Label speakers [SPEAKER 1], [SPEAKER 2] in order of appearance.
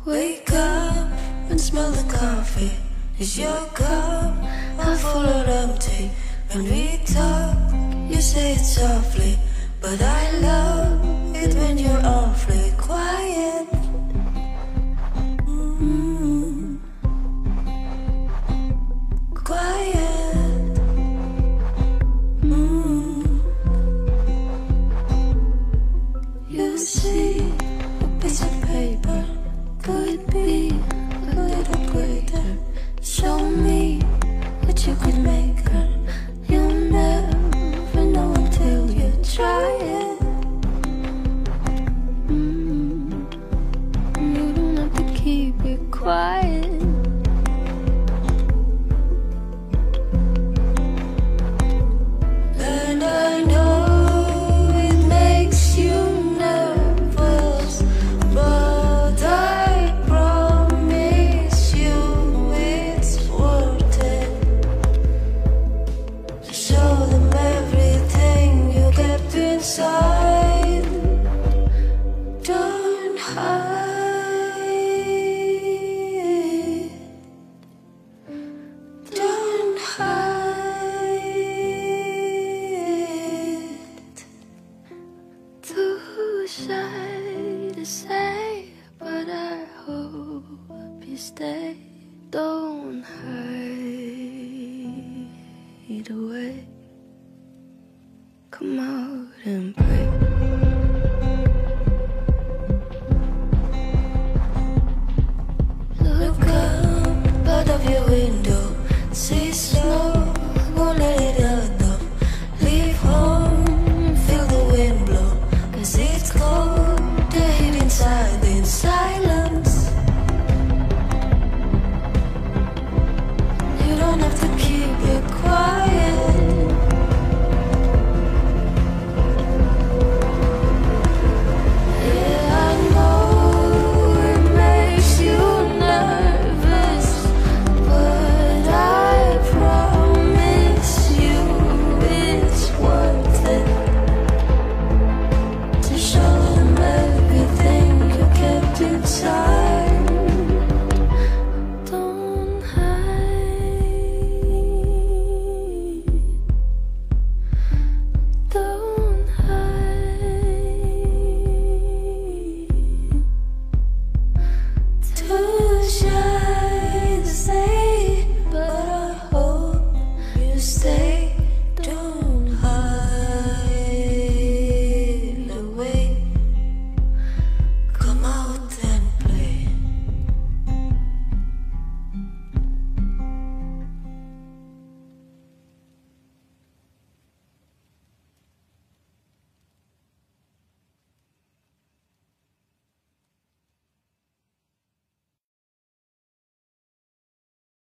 [SPEAKER 1] Wake up and smell the coffee. Is your cup half full or empty? When we talk, you say it softly, but I love it when you're awfully quiet. Quiet. You see a piece of paper, could be a little greater. Show me what you could make her. You'll never know until you try it. You don't have to keep it quiet. And I know it makes you nervous, but I promise you it's worth it. Show them everything you kept inside. Don't hide. Don't hide. Too shy to say, but I hope you stay. Don't hide away. Come on.